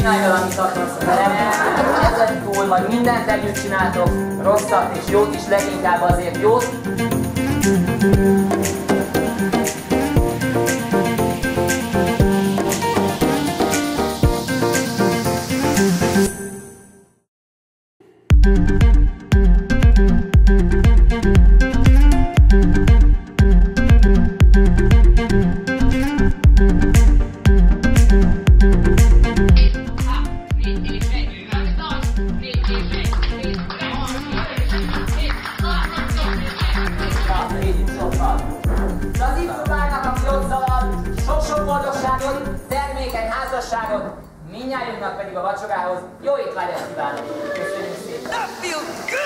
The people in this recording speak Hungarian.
csinálj vele, amit akarsz velem. Ezen túl majd mindent együtt csináltok, rosszat és jót is, leginkább azért jót. Termékeny házasságot, mindnyájunknak pedig a vacsorához jó étvágyat kívánok. Köszönjük szépen!